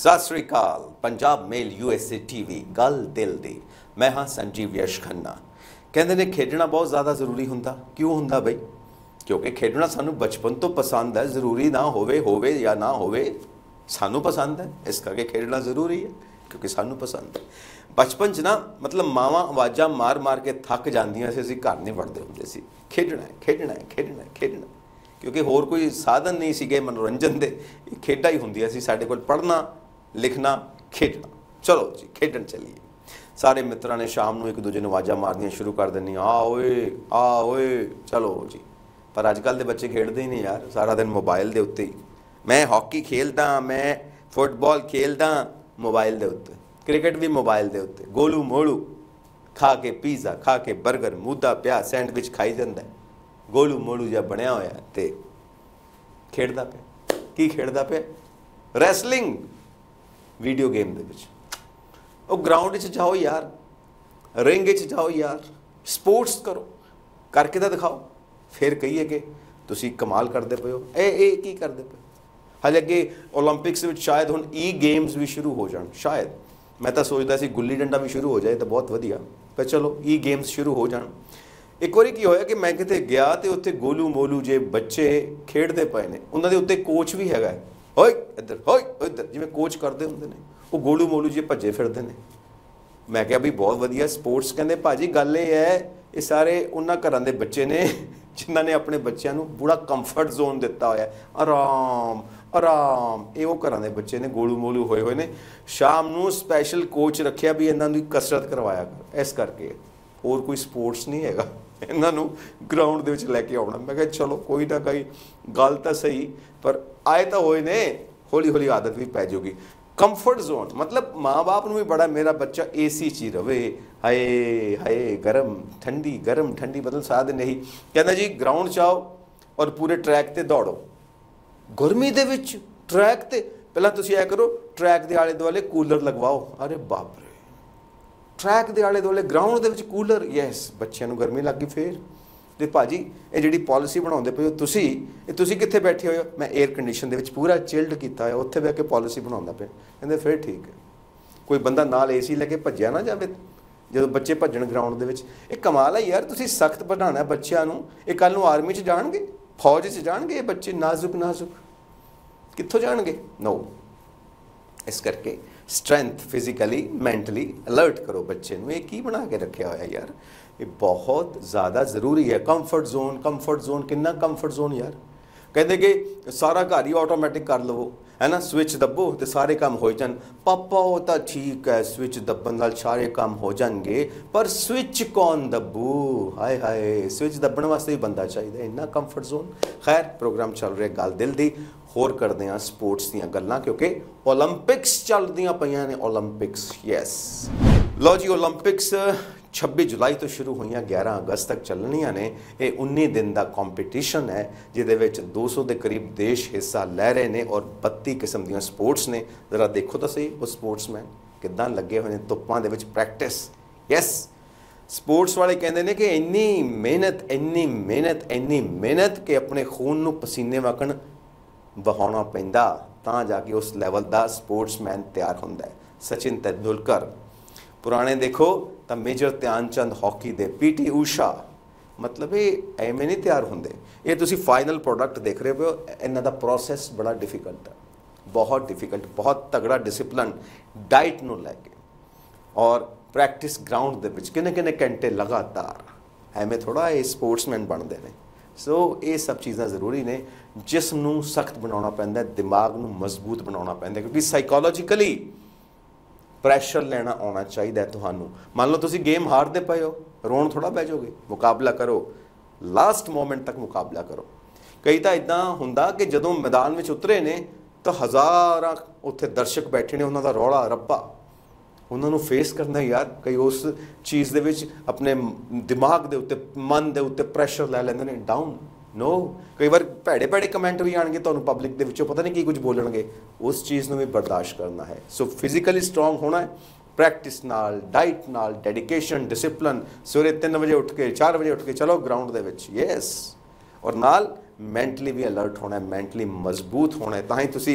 सत श्री अकाल। Punjab mail USA TV गल दिल दी। मैं हाँ संजीव यश खन्ना। कहते ने खेडना बहुत ज़्यादा जरूरी हुंदा। क्यों हुंदा बई? क्योंकि खेडना सानू बचपन तो पसंद है। जरूरी ना होवे या ना होवे, सानू पसंद है, इस करके खेडना जरूरी है क्योंकि सानू पसंद है। बचपन च ना मतलब मावां आवाज़ां मार मार के थक जांदियां सी, असीं घर नहीं वड़दे हुंदे सी। खेडना है खेडना है खेडना है खेडना, क्योंकि होर कोई साधन नहीं सीगे मनोरंजन दे, खेडां ही हुंदियां सी साडे कोल। पढ़ना लिखना खेडना, चलो जी खेडन चलीए। सारे मित्रों ने शाम को एक दूजे ने आवाज़ां मारनियां शुरू कर देनी, आ ओए चलो जी। पर अजकल के बच्चे खेडते ही नहीं यार, सारा दिन मोबाइल के उत्ते ही। मैं हॉकी खेलदा, मैं फुटबॉल खेलदा मोबाइल के उत्ते, क्रिकेट भी मोबाइल के उत्ते। गोलू मोलू खा के पीज़ा खा के बर्गर मूदा पिया सैंडविच खाई जाता है। गोलू मोलू जिहा बनया होया ते खेडदा पिया। की खेडदा पिया? रैसलिंग वीडियो गेम दे विच। ਉਹ ग्राउंड च जाओ यार, रिंग च जाओ यार, स्पोर्ट्स करो, करके तो दिखाओ, फिर कहिए कि तुसी कमाल करते पे हो। ਇਹ ਕੀ ਕਰਦੇ ਪਏ? ਹਾਲੇ ਅੱਗੇ ओलंपिक्स ਵਿੱਚ शायद ਹੁਣ गेम्स भी शुरू हो जाਣ। शायद मैं तो सोचता सी गुल्ली डंडा भी शुरू हो जाए तो बहुत वधिया, पर चलो गेम्स शुरू हो जाਣ। एक बार की होया कि मैं किते गया तो उत्थे गोलू मोलू जे बच्चे खेडते पे ने, उन्हां दे उत्ते कोच भी हैगा। होए इधर जिवें कोच करते हुंदे ने, वो गोलू मोलू जी भजे फिरते हैं। मैं क्या भी बहुत वधिया स्पोर्ट्स। कहते भाजी गल ये है, ये सारे उन्होंने घर के बच्चे ने जिन्होंने अपने बच्चों को बड़ा कंफर्ट जोन दिता होया। आराम आराम, ये वो घर के बच्चे ने गोलू मोलू होए हुए ने। शाम को स्पैशल कोच रखिया भी इन्हों कसरत करवाया कर, इस करके होर कोई स्पोर्ट्स नहीं हैगा। इन्हों ग्राउंड के लैके आना। मैं क्या चलो कोई ना कोई गल तो सही, पर आए तो होए ने, हौली हौली आदत भी पै जाऊगी। कंफर्ट जोन मतलब माँ बाप को भी बड़ा, मेरा बच्चा AC च ही रवे, हाय हाय गरम ठंडी मतलब सारा दिन यही कहना जी। ग्राउंड च आओ और पूरे ट्रैक ते दौड़ो। गर्मी दे विच ट्रैक ते पहला तुसीं ऐ करो, ट्रैक के आले दुआले कूलर लगवाओ। अरे बाप रे, ट्रैक के आले दुआले ग्राउंड दे विच कूलर, यस बच्चों को गर्मी लग गई। फिर तो भाजी ये जी पॉलिसी बनाते पे हो तुसी कित्थे बैठे हो? मैं एयर कंडीशन के पूरा चिल्ड किया है, उत्थे बह के पॉलिसी बनाता पे। कहते फिर ठीक है, कोई बंदा नाल AC लैके भज्या ना जाए जो बच्चे भजन ग्राउंड के। एक कमाल है यार, तुसी सख्त बनाना बच्चों को। ये कल आर्मी च जाणगे, फौज च जाणगे, ये बच्चे नाजुक कित्थों जाणगे? नो। इस करके स्ट्रेंथ फिजिकली मैंटली अलर्ट करो बच्चे को। ये की बना के रखा होया यार, ये बहुत ज़्यादा ज़रूरी है। कंफर्ट जोन कितना कंफर्ट जोन यार। कहते कि सारा घर ही ऑटोमैटिक कर लवो, है ना, स्विच दबो तो सारे काम हो जान। पापा वो तो ठीक है, स्विच दबन नाल सारे काम हो जाएंगे, पर स्विच कौन दबू? हाय हाय, स्विच दबन वास्ते ही बंदा चाहिए, इन्ना कंफर्ट जोन। खैर प्रोग्राम चल रहा गल दिल दी, होर करते हैं स्पोर्ट्स दीयां गल्लां, क्योंकि ओलंपिक्स चलदियां पईयां ने। ओलंपिक्स यस, लो जी ओलंपिक्स 26 जुलाई तो शुरू हुई, 11 अगस्त तक चलनियां ने। ये 19 दिन का कॉम्पीटिशन है जिहदे विच 200 के करीब देश हिस्सा लै रहे हैं और 32 किस्म दी स्पोर्ट्स ने। जरा देखो तो सही वो स्पोर्ट्समैन किद्दां लगे हुए हैं धुप्पां दे विच प्रैक्टिस। यस, स्पोर्ट्स वाले कहते हैं कि इन्नी मेहनत कि अपने खून नूं पसीने वकण बहाउणा पैंदा, तां जाके उस लैवल का स्पोर्ट्समैन तैयार हुंदा है। सचिन तेंदुलकर पुराने देखो तो मेजर ध्यानचंद हॉकी दे, PT ऊषा, मतलब ये एवें नहीं तैयार होंगे। ये तुसी फाइनल प्रोडक्ट देख रहे हो, इन्हां दा प्रोसैस बड़ा डिफिकल्ट है, बहुत डिफिकल्ट, बहुत तगड़ा डिसिपलिन डाइट नूं लैके और प्रैक्टिस ग्राउंड दे विच किन्ने घंटे लगातार। एवें थोड़ा ये स्पोर्ट्समैन बनते हैं। सो ये सब चीज़ां जरूरी ने। जिस्म नूं सख्त बनाउणा पैंदा, दिमाग नूं मजबूत बनाउणा पैंदा, क्योंकि साइकोलॉजिकली प्रैशर लेना आना चाहिए तुहानू। मान लो तुसी गेम हारते पे हो, रोन थोड़ा बह जाओगे, मुकाबला करो, लास्ट मोमेंट तक मुकाबला करो। कई तो इदा हुंदा कि जदों मैदान में उतरे ने तो हज़ारां उत्थे दर्शक बैठे ने, उन्हों का रौला रप्पा उन्होंने फेस करना यार। कई उस चीज़ दे विच अपने दिमाग के उत्ते मन के उत्ते प्रैशर लै लैंदे ने डाउन। नो, कई बार भैड़े भैड़े कमेंट भी आएंगे तो पब्लिक के विचों पता नहीं की कुछ बोलणगे, उस चीज़ को भी बर्दाश्त करना है। सो फिजिकली स्ट्रोंग होना है, प्रैक्टिस नाल, डाइट नाल, डेडिकेशन, डिसिपलिन। सवेरे 3 बजे उठ के 4 बजे उठ के चलो ग्राउंड दे विच, यस, और नाल मैंटली भी अलर्ट होना है, मैंटली मजबूत होना है। तां ही तुसी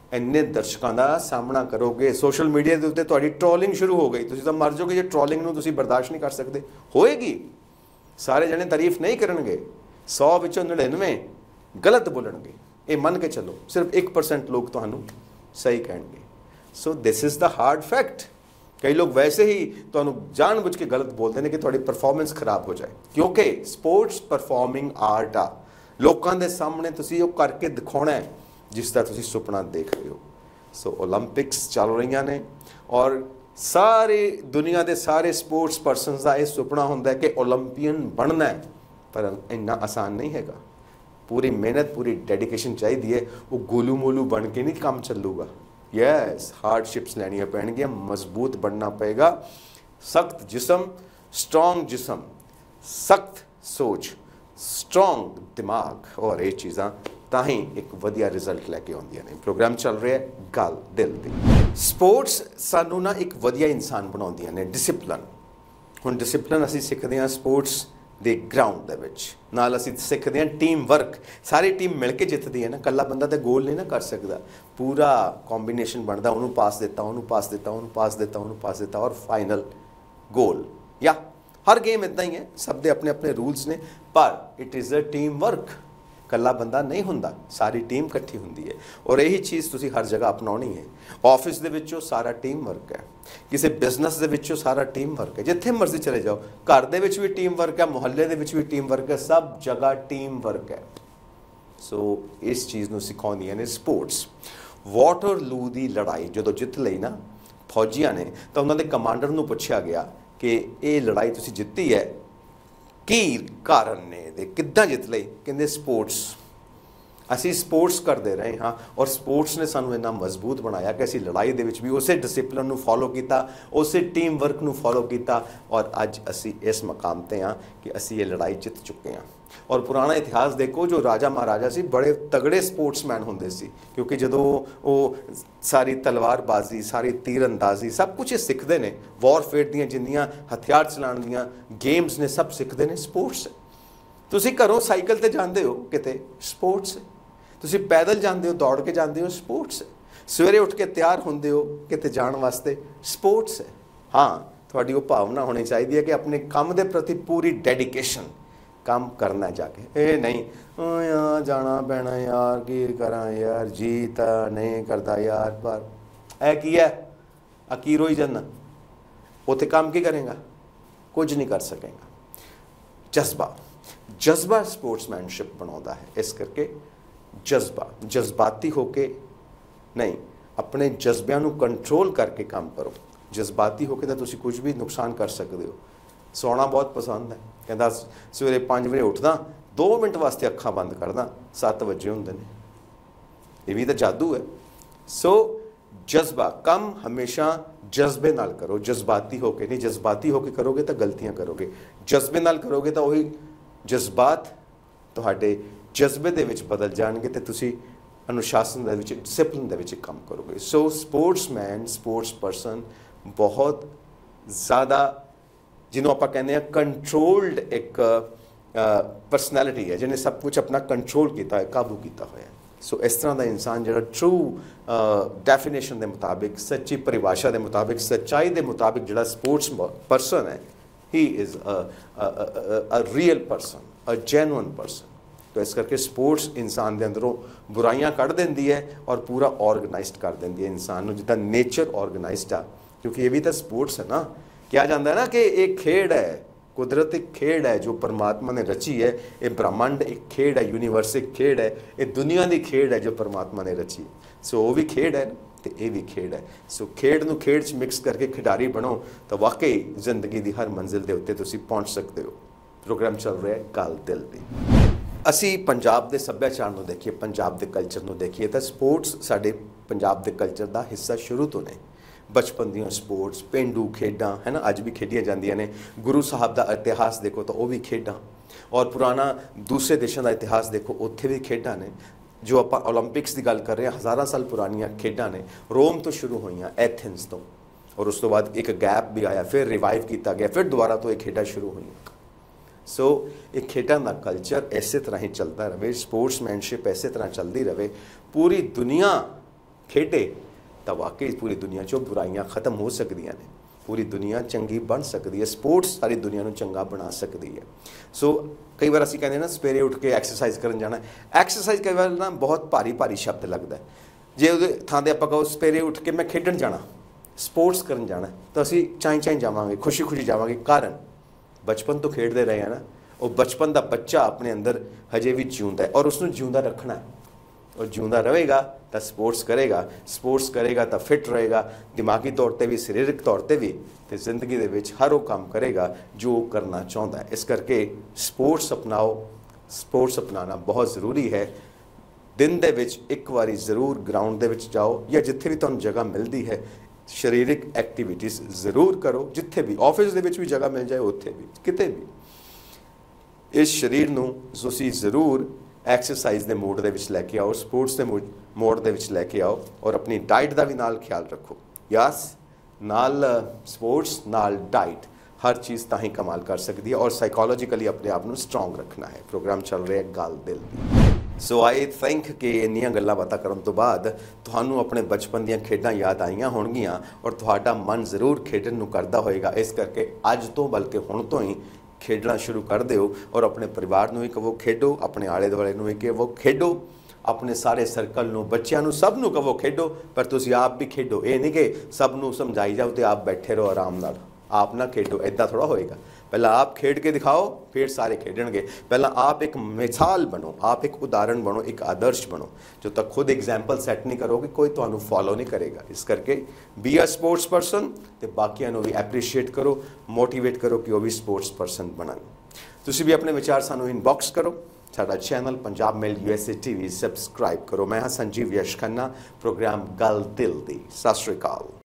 ਇੰਨੇ ਦਰਸ਼ਕਾਂ ਦਾ ਸਾਹਮਣਾ ਕਰੋਗੇ, ਸੋਸ਼ਲ ਮੀਡੀਆ ਦੇ ਉੱਤੇ ਤੁਹਾਡੀ ਟ੍ਰੋਲਿੰਗ ਸ਼ੁਰੂ ਹੋ ਗਈ, ਤੁਸੀਂ ਤਾਂ ਮਰ ਜਾਓਗੇ ਜੇ ਟ੍ਰੋਲਿੰਗ ਨੂੰ ਤੁਸੀਂ ਬਰਦਾਸ਼ਤ ਨਹੀਂ ਕਰ ਸਕਦੇ। ਹੋਏਗੀ, ਸਾਰੇ ਜਣੇ ਤਾਰੀਫ ਨਹੀਂ ਕਰਨਗੇ, 100 ਵਿੱਚੋਂ 99 ਗਲਤ ਬੋਲਣਗੇ, ਇਹ ਮੰਨ ਕੇ ਚੱਲੋ, ਸਿਰਫ 1% ਲੋਕ ਤੁਹਾਨੂੰ ਸਹੀ ਕਹਿਣਗੇ। So this is the hard fact. ਕਈ ਲੋਕ ਵੈਸੇ ਹੀ ਤੁਹਾਨੂੰ ਜਾਣਬੁੱਝ ਕੇ ਗਲਤ ਬੋਲਦੇ ਨੇ ਕਿ ਤੁਹਾਡੀ ਪਰਫਾਰਮੈਂਸ ਖਰਾਬ ਹੋ ਜਾਏ, ਕਿਉਂਕਿ ਸਪੋਰਟਸ ਪਰਫਾਰਮਿੰਗ ਆਰਟ ਆ। ਲੋਕਾਂ ਦੇ ਸਾਹਮਣੇ ਤੁਸੀਂ ਉਹ ਕਰਕੇ ਦਿਖਾਉਣਾ ਹੈ ਜਿਸ ਦਾ ਤੁਸੀਂ ਸੁਪਨਾ ਦੇਖ ਰਹੇ ਹੋ। ਸੋ ਓਲੰਪਿਕਸ ਚੱਲ ਰਹੀਆਂ ਨੇ ਔਰ ਸਾਰੇ ਦੁਨੀਆ ਦੇ ਸਾਰੇ ਸਪੋਰਟਸ ਪਰਸਨਸ ਦਾ ਇਹ ਸੁਪਨਾ ਹੁੰਦਾ ਹੈ ਕਿ ਓਲੰਪੀਅਨ ਬਣਨਾ ਹੈ, ਪਰ ਇੰਨਾ ਆਸਾਨ ਨਹੀਂ ਹੈਗਾ। ਪੂਰੀ ਮਿਹਨਤ, ਪੂਰੀ ਡੈਡੀਕੇਸ਼ਨ ਚਾਹੀਦੀ ਹੈ। ਉਹ ਗੋਲੂ ਮੋਲੂ ਬਣ ਕੇ ਨਹੀਂ ਕੰਮ ਚੱਲੂਗਾ। ਯੈਸ, ਹਾਰਡਸ਼ਿਪਸ ਲੈਣੀਆਂ ਪੈਣਗੀਆਂ, ਮਜ਼ਬੂਤ ਬਣਨਾ ਪਏਗਾ। ਸਖਤ ਜਿਸਮ, ਸਟਰੋਂਗ ਜਿਸਮ, ਸਖਤ ਸੋਚ, ਸਟਰੋਂਗ ਦਿਮਾਗ ਔਰ ਇਹ ਚੀਜ਼ਾਂ ਤਾਂ ਹੀ ਇੱਕ ਵਧੀਆ ਰਿਜ਼ਲਟ ਲੈ ਕੇ ਆਉਂਦੀਆਂ ਨੇ। ਪ੍ਰੋਗਰਾਮ ਚੱਲ ਰਿਹਾ ਗੱਲ ਦਿਲ ਦੀ। ਸਪੋਰਟਸ ਸਾਨੂੰ ਨਾ ਇੱਕ ਵਧੀਆ ਇਨਸਾਨ ਬਣਾਉਂਦੀਆਂ ਨੇ। ਡਿਸਿਪਲਨ, ਹੁਣ ਡਿਸਿਪਲਨ ਅਸੀਂ ਸਿੱਖਦੇ ਹਾਂ ਸਪੋਰਟਸ ਦੇ ਗਰਾਊਂਡ ਦੇ ਵਿੱਚ, ਨਾਲ ਅਸੀਂ ਸਿੱਖਦੇ ਹਾਂ ਟੀਮ ਵਰਕ। ਸਾਰੀ ਟੀਮ ਮਿਲ ਕੇ ਜਿੱਤਦੀ ਹੈ ਨਾ, ਇਕੱਲਾ ਬੰਦਾ ਤਾਂ ਗੋਲ ਨਹੀਂ ਨਾ ਕਰ ਸਕਦਾ, ਪੂਰਾ ਕੰਬੀਨੇਸ਼ਨ ਬਣਦਾ, ਉਹਨੂੰ ਪਾਸ ਦਿੱਤਾ, ਉਹਨੂੰ ਪਾਸ ਦਿੱਤਾ, ਉਹਨੂੰ ਪਾਸ ਦਿੱਤਾ, ਉਹਨੂੰ ਪਾਸ ਦਿੱਤਾ ਔਰ ਫਾਈਨਲ ਗੋਲ। ਜਾਂ ਹਰ ਗੇਮ ਇੱਦਾਂ ਹੀ ਹੈ, ਸਭ ਦੇ ਆਪਣੇ ਆਪਣੇ ਰੂਲਸ ਨੇ, ਪਰ it is a team work. ਇਕੱਲਾ ਬੰਦਾ ਨਹੀਂ ਹੁੰਦਾ, ਸਾਰੀ ਟੀਮ ਇਕੱਠੀ ਹੁੰਦੀ ਹੈ ਔਰ ਇਹੀ ਚੀਜ਼ ਤੁਸੀਂ ਹਰ ਜਗ੍ਹਾ ਅਪਣਾਉਣੀ ਹੈ। ਆਫਿਸ ਦੇ ਵਿੱਚੋਂ ਸਾਰਾ ਟੀਮ ਵਰਕ ਹੈ, ਕਿਸੇ ਬਿਜ਼ਨਸ ਦੇ ਵਿੱਚੋਂ ਸਾਰਾ ਟੀਮ ਵਰਕ ਹੈ, ਜਿੱਥੇ ਮਰਜ਼ੀ ਚਲੇ ਜਾਓ, ਘਰ ਦੇ ਵਿੱਚ ਵੀ ਟੀਮ ਵਰਕ ਹੈ, ਮੁਹੱਲੇ ਦੇ ਵਿੱਚ ਵੀ ਟੀਮ ਵਰਕ ਹੈ, ਸਭ ਜਗ੍ਹਾ ਟੀਮ ਵਰਕ ਹੈ। ਸੋ ਇਸ ਚੀਜ਼ ਨੂੰ ਸਿਖਾਉਂਦੀਆਂ ਨੇ ਸਪੋਰਟਸ। ਵਾਟਰਲੂ ਦੀ ਲੜਾਈ ਜਦੋਂ ਜਿੱਤ ਲਈ ਨਾ ਫੌਜੀਆਂ ਨੇ, ਤਾਂ ਉਹਨਾਂ ਦੇ ਕਮਾਂਡਰ ਨੂੰ ਪੁੱਛਿਆ ਗਿਆ ਕਿ ਇਹ ਲੜਾਈ ਤੁਸੀਂ ਜਿੱਤੀ ਹੈ, ਕੀ ਕਾਰਨ ਨੇ ਇਹਦੇ, ਕਿੱਦਾਂ ਜਿੱਤ ਲਈ? ਕਹਿੰਦੇ ਸਪੋਰਟਸ, ਅਸੀਂ ਸਪੋਰਟਸ ਕਰਦੇ ਰਹੇ ਹਾਂ ਔਰ ਸਪੋਰਟਸ ਨੇ ਸਾਨੂੰ ਇੰਨਾ ਮਜ਼ਬੂਤ ਬਣਾਇਆ ਕਿ ਅਸੀਂ ਲੜਾਈ ਦੇ ਵਿੱਚ ਵੀ ਉਸੇ ਡਿਸਿਪਲਿਨ ਨੂੰ ਫੋਲੋ ਕੀਤਾ, ਉਸੇ ਟੀਮ ਵਰਕ ਨੂੰ ਫੋਲੋ ਕੀਤਾ ਔਰ ਅੱਜ ਅਸੀਂ ਇਸ ਮਕਾਮ 'ਤੇ ਹਾਂ ਕਿ ਅਸੀਂ ਇਹ ਲੜਾਈ ਜਿੱਤ ਚੁੱਕੇ ਹਾਂ। ਔਰ ਪੁਰਾਣਾ ਇਤਿਹਾਸ ਦੇਖੋ, ਜੋ ਰਾਜਾ ਮਹਾਰਾਜਾ ਸੀ ਬੜੇ ਤਗੜੇ ਸਪੋਰਟਸਮੈਨ ਹੁੰਦੇ ਸੀ, ਕਿਉਂਕਿ ਜਦੋਂ ਉਹ ਸਾਰੀ ਤਲਵਾਰਬਾਜ਼ੀ, ਸਾਰੀ ਤੀਰਅੰਦਾਜ਼ੀ ਸਭ ਕੁਝ ਇਹ ਸਿੱਖਦੇ ਨੇ, ਵਾਰਫੇਅਰ ਦੀਆਂ ਜਿੰਨੀਆਂ ਹਥਿਆਰ ਚਲਾਉਣ ਦੀਆਂ ਗੇਮਸ ਨੇ ਸਭ ਸਿੱਖਦੇ ਨੇ ਸਪੋਰਟਸ। ਤੁਸੀਂ ਘਰੋਂ ਸਾਈਕਲ ਤੇ ਜਾਂਦੇ ਹੋ ਕਿਤੇ, ਸਪੋਰਟਸ ਹੈ। ਤੁਸੀਂ ਪੈਦਲ ਜਾਂਦੇ ਹੋ, ਦੌੜ ਕੇ ਜਾਂਦੇ ਹੋ, ਸਪੋਰਟਸ ਹੈ। ਸਵੇਰੇ ਉੱਠ ਕੇ ਤਿਆਰ ਹੁੰਦੇ ਹੋ ਕਿਤੇ ਜਾਣ ਵਾਸਤੇ, ਸਪੋਰਟਸ ਹੈ। ਹਾਂ, ਤੁਹਾਡੀ ਉਹ ਭਾਵਨਾ ਹੋਣੀ ਚਾਹੀਦੀ ਹੈ ਕਿ ਆਪਣੇ ਕੰਮ ਦੇ ਪ੍ਰਤੀ ਪੂਰੀ ਡੈਡੀਕੇਸ਼ਨ, ਕੰਮ ਕਰਨਾ ਜਾ ਕੇ, ਇਹ ਨਹੀਂ ਯਾਰ ਜਾਣਾ ਪੈਣਾ ਯਾਰ, ਕੀ ਕਰਾਂ ਯਾਰ, ਜੀ ਤਾਂ ਨਹੀਂ ਕਰਦਾ ਯਾਰ, ਪਰ ਇਹ ਕੀ ਹੈ, ਅਕੀਰੋ ਹੀ ਜਨ, ਉੱਥੇ ਕੰਮ ਕੀ ਕਰੇਗਾ, ਕੁਝ ਨਹੀਂ ਕਰ ਸਕੇਗਾ। ਜਜ਼ਬਾ ਸਪੋਰਟਸਮੈਨਸ਼ਿਪ ਬਣਾਉਂਦਾ ਹੈ। ਇਸ ਕਰਕੇ ਜਜ਼ਬਾਤੀ ਹੋ ਕੇ ਨਹੀਂ, ਆਪਣੇ ਜਜ਼ਬਿਆਂ ਨੂੰ ਕੰਟਰੋਲ ਕਰਕੇ ਕੰਮ ਕਰੋ। ਜਜ਼ਬਾਤੀ ਹੋ ਕੇ ਤਾਂ ਤੁਸੀਂ ਕੁਝ ਵੀ ਨੁਕਸਾਨ ਕਰ ਸਕਦੇ ਹੋ। ਸੌਣਾ ਬਹੁਤ ਪਸੰਦ ਹੈ, ਕਹਿੰਦਾ ਸਵੇਰੇ 5 ਵਜੇ ਉੱਠਦਾ, 2 ਮਿੰਟ ਵਾਸਤੇ ਅੱਖਾਂ ਬੰਦ ਕਰਦਾ, 7 ਵਜੇ ਹੁੰਦੇ ਨੇ। ਇਹ ਵੀ ਤਾਂ ਜਾਦੂ ਹੈ। ਸੋ ਜਜ਼ਬਾ, ਕੰਮ ਹਮੇਸ਼ਾ ਜਜ਼ਬੇ ਨਾਲ ਕਰੋ, ਜਜ਼ਬਾਤੀ ਹੋ ਕੇ ਨਹੀਂ। ਜਜ਼ਬਾਤੀ ਹੋ ਕੇ ਕਰੋਗੇ ਤਾਂ ਗਲਤੀਆਂ ਕਰੋਗੇ, ਜਜ਼ਬੇ ਨਾਲ ਕਰੋਗੇ ਤਾਂ ਉਹੀ ਜਜ਼ਬਾਤ ਤੁਹਾਡੇ ਜਜ਼ਬੇ ਦੇ ਵਿੱਚ ਬਦਲ ਜਾਣਗੇ ਤੇ ਤੁਸੀਂ ਅਨੁਸ਼ਾਸਨ ਦੇ ਵਿੱਚ, ਡਿਸਿਪਲਿਨ ਦੇ ਵਿੱਚ ਕੰਮ ਕਰੋਗੇ। ਸੋ ਸਪੋਰਟਸਮੈਨ, ਸਪੋਰਟਸ ਪਰਸਨ ਬਹੁਤ ਜ਼ਿਆਦਾ, ਜਿਹਨੂੰ ਆਪਾਂ ਕਹਿੰਦੇ ਹਾਂ ਕੰਟਰੋਲਡ ਇੱਕ ਪਰਸਨੈਲਿਟੀ ਹੈ, ਜਿਹਨੇ ਸਭ ਕੁਝ ਆਪਣਾ ਕੰਟਰੋਲ ਕੀਤਾ ਹੈ, ਕਾਬੂ ਕੀਤਾ ਹੋਇਆ। ਸੋ ਇਸ ਤਰ੍ਹਾਂ ਦਾ ਇਨਸਾਨ ਜਿਹੜਾ ਟਰੂ ਡੈਫੀਨੇਸ਼ਨ ਦੇ ਮੁਤਾਬਿਕ, ਸੱਚੀ ਪਰਿਭਾਸ਼ਾ ਦੇ ਮੁਤਾਬਿਕ, ਸੱਚਾਈ ਦੇ ਮੁਤਾਬਿਕ ਜਿਹੜਾ ਸਪੋਰਟਸ ਪਰਸਨ ਹੈ, he is a real person, a genuine person. तो इस करके स्पोर्ट्स इंसान के अंदरों बुराइयां कढ़ देंदी है और पूरा ऑर्गेनाइज्ड कर देंदी है इंसान को, जितना नेचर ऑर्गेनाइज्ड आ। क्योंकि ये भी तो स्पोर्ट्स है ना, क्या जाता है ना कि एक खेड है, कुदरत एक खेड है जो परमात्मा ने रची है। ये ब्रह्मांड एक खेड है, यूनीवर्स एक खेड है, ये दुनिया की खेड है जो परमात्मा ने रची है। सो वो भी खेड है तो ये भी खेड है। सो खेड नूं खेड च मिक्स करके खिडारी बनो तो वाकई जिंदगी की हर मंजिल के उत्ते तुसीं पहुँच सकते हो। प्रोग्राम चल रहा है गल दिल दी। ਅਸੀਂ ਪੰਜਾਬ ਦੇ ਸੱਭਿਆਚਾਰ ਨੂੰ ਦੇਖੀਏ, ਪੰਜਾਬ ਦੇ ਕਲਚਰ ਨੂੰ ਦੇਖੀਏ ਤਾਂ ਸਪੋਰਟਸ ਸਾਡੇ ਪੰਜਾਬ ਦੇ ਕਲਚਰ ਦਾ ਹਿੱਸਾ ਸ਼ੁਰੂ ਤੋਂ ਨੇ। ਬਚਪਨ ਦੀਆਂ ਸਪੋਰਟਸ, ਪੇਂਡੂ ਖੇਡਾਂ ਹੈ ਨਾ, ਅੱਜ ਵੀ ਖੇਡੀਆਂ ਜਾਂਦੀਆਂ ਨੇ। ਗੁਰੂ ਸਾਹਿਬ ਦਾ ਇਤਿਹਾਸ ਦੇਖੋ ਤਾਂ ਉਹ ਵੀ ਖੇਡਾਂ, ਔਰ ਪੁਰਾਣਾ ਦੂਸਰੇ ਦੇਸ਼ਾਂ ਦਾ ਇਤਿਹਾਸ ਦੇਖੋ, ਉੱਥੇ ਵੀ ਖੇਡਾਂ ਨੇ। ਜੋ ਆਪਾਂ ਓਲੰਪਿਕਸ ਦੀ ਗੱਲ ਕਰ ਰਹੇ ਹਾਂ, ਹਜ਼ਾਰਾਂ ਸਾਲ ਪੁਰਾਣੀਆਂ ਖੇਡਾਂ ਨੇ, ਰੋਮ ਤੋਂ ਸ਼ੁਰੂ ਹੋਈਆਂ, ਐਥਨਸ ਤੋਂ, ਔਰ ਉਸ ਤੋਂ ਬਾਅਦ ਇੱਕ ਗੈਪ ਵੀ ਆਇਆ, ਫਿਰ ਰਿਵਾਈਵ ਕੀਤਾ ਗਿਆ, ਫਿਰ ਦੁਬਾਰਾ ਤੋਂ ਇਹ ਖੇਡਾਂ ਸ਼ੁਰੂ ਹੋਈਆਂ। सो एक खेडा का कल्चर इस तरह ही चलता रहे, स्पोर्ट्समैनशिप इस तरह चलती रहे। पूरी दुनिया खेडे तो वाकई पूरी दुनिया चो बुराइयां खत्म हो सकदियां ने, पूरी दुनिया चंगी बन सकती है। स्पोर्ट्स सारी दुनिया को चंगा बना सकती है। सो कई बार असीं कहते ना सवेरे उठ के एक्सरसाइज करन जाना। एक्सरसाइज कई बार ना बहुत भारी भारी शब्द लगता है। जे उहदे थां ते आपां कहो सवेरे उठ के मैं खेडण जाना, स्पोर्ट्स करन जाना, तो असीं चाई चाई जावांगे, खुशी खुशी जावांगे। कारण बचपन तो खेडते रहे हैं ना, वो बचपन का बच्चा अपने अंदर हजे भी जिउंदा है और उसनूं जिउंदा रखना है। और जिउंदा रहेगा तो स्पोर्ट्स करेगा तो फिट रहेगा, दिमागी तौर पर भी, सरीरक तौर पर भी, तो जिंदगी दे विच हर वो काम करेगा जो वो करना चाहता है। इस करके स्पोर्ट्स अपनाओ, स्पोर्ट्स अपनाना बहुत ज़रूरी है। दिन दे विच एक बारी जरूर ग्राउंड दे विच जाओ या जिथे भी तुहानूं जगह मिलती है, शरीरिक एक्टिविटीज़ जरूर करो। जिथे भी ऑफिस दे विच भी जगह मिल जाए, उत्थे भी, किते भी इस शरीर नूं तुसीं जरूर एक्सरसाइज के मोड के लैके आओ, स्पोर्ट्स के मोड के लैके आओ और अपनी डाइट का भी नाल ख्याल रखो। यस, नाल स्पोर्ट्स नाल डाइट हर चीज़ तां ही कमाल कर सकती है और साइकोलॉजिकली अपने आप को स्ट्रोंग रखना है। प्रोग्राम चल रहा है गल दिल दी। सो आई थिंक कि इन्नियां गल्लां बातां करन तो बाद तुहानूं अपने बचपन दीयां खेडां याद आईयां होणगीਆਂ और तुहाडा मन जरूर खेडण नूं करदा होएगा। इस करके अज तो बल्कि हुण तो ही खेडना शुरू कर दो और अपने परिवार नूं भी कहो खेडो, अपने आले दुआले नूं भी कहो खेडो, अपने सारे सर्कल नूं, बच्चों नूं, सब नूं कहो खेडो। पर तुसीं आप भी खेडो, ये नहीं कि सब नूं समझाई जाओ तो आप बैठे रहो आराम नाल। आप ना खेडो, इदां थोड़ा होएगा। पहला आप खेड के दिखाओ, फिर सारे खेडणगे। पहला आप एक मिसाल बनो, आप एक उदाहरण बनो, एक आदर्श बनो। जो तक खुद एग्जाम्पल सैट नहीं करोगे, कोई तुहानूं फॉलो नहीं करेगा। इस करके बी अ स्पोर्ट्स परसन, तो बाकियां नूं भी एप्रीशिएट करो, मोटिवेट करो कि वो भी स्पोर्ट्स परसन बनन। तुसीं भी अपने विचार सानूं इनबॉक्स करो। साडा channel Punjab mail USA TV subscribe करो। मैं हाँ संजीव यश खन्ना, प्रोग्राम गल दिल दी। सत श्री अकाल।